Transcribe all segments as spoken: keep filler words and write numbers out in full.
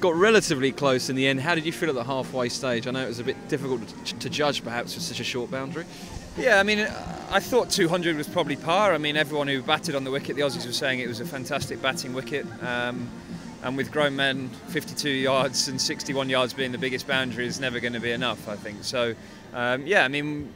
got relatively close in the end. How did you feel at the halfway stage? I know it was a bit difficult to, to judge perhaps with such a short boundary. Yeah, I mean, I thought two hundred was probably par. I mean, everyone who batted on the wicket, the Aussies were saying it was a fantastic batting wicket. Um, and with grown men, fifty-two yards and sixty-one yards being the biggest boundary is never going to be enough, I think. So, um, yeah, I mean,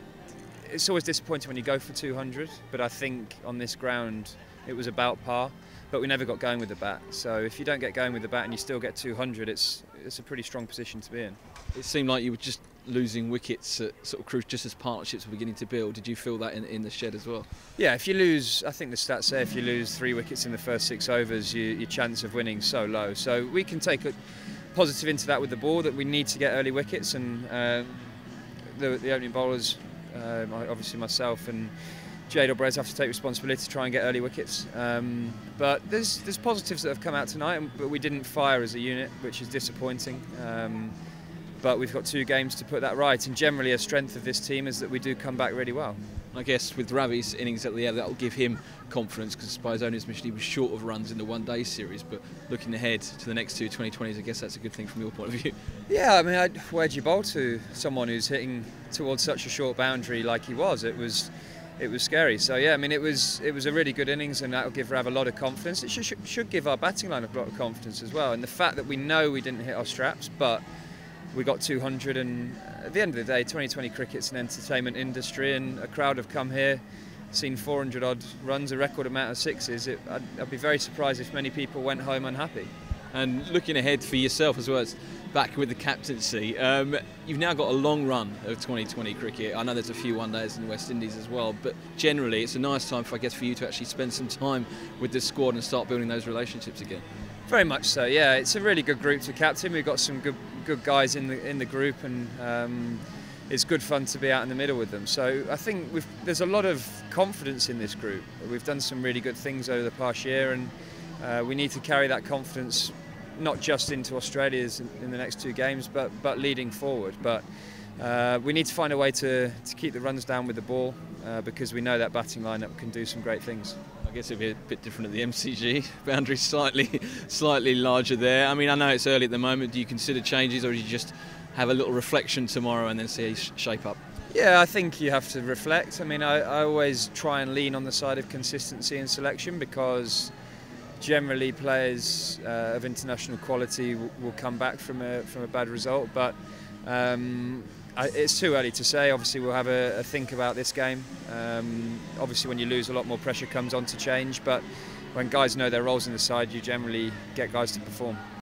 it's always disappointing when you go for two hundred, but I think on this ground it was about par. But we never got going with the bat. So if you don't get going with the bat and you still get two hundred, it's it's a pretty strong position to be in. It seemed like you were just losing wickets at sort of cruise just as partnerships were beginning to build. Did you feel that in, in the shed as well? Yeah, if you lose, I think the stats say if you lose three wickets in the first six overs, you, your chance of winning is so low. So we can take a positive into that with the ball, that we need to get early wickets, and uh, the, the opening bowlers, uh, obviously myself and Jade or Brez, have to take responsibility to try and get early wickets. Um, but there's there's positives that have come out tonight, but we didn't fire as a unit, which is disappointing. Um, but we've got two games to put that right, and generally a strength of this team is that we do come back really well. I guess with Ravi's innings at the end, that will give him confidence, because by his own admission he was short of runs in the one-day series, but looking ahead to the next two twenty twenties, I guess that's a good thing from your point of view. Yeah, I mean, I'd, where'd you bowl to someone who's hitting towards such a short boundary like he was? It was it was scary. So yeah, I mean, it was it was a really good innings, and that'll give Rav a lot of confidence. It should, should, should give our batting line a lot of confidence as well, and the fact that we know we didn't hit our straps, but we got two hundred, and at the end of the day, twenty twenty cricket's an entertainment industry, and a crowd have come here, seen four hundred odd runs, a record amount of sixes. It, I'd, I'd be very surprised if many people went home unhappy. And looking ahead for yourself as well, as back with the captaincy, um, you've now got a long run of twenty twenty cricket. I know there's a few one days in the West Indies as well, but generally it's a nice time for, I guess, for you to actually spend some time with the squad and start building those relationships again. Very much so, yeah. It's a really good group to captain. We've got some good good guys in the in the group, and um, it's good fun to be out in the middle with them. So I think we've, there's a lot of confidence in this group. We've done some really good things over the past year, and uh, we need to carry that confidence not just into Australia's in, in the next two games, but but leading forward. But uh, we need to find a way to, to keep the runs down with the ball, uh, because we know that batting lineup can do some great things. I guess it'd be a bit different at the M C G. Boundary slightly, slightly larger there. I mean, I know it's early at the moment. Do you consider changes, or do you just have a little reflection tomorrow and then see it shape up? Yeah, I think you have to reflect. I mean, I, I always try and lean on the side of consistency in selection, because generally players uh, of international quality will, will come back from a from a bad result. But um, I, it's too early to say. Obviously, we'll have a, a think about this game. Um, obviously, when you lose, a lot more pressure comes on to change. But when guys know their roles in the side, you generally get guys to perform.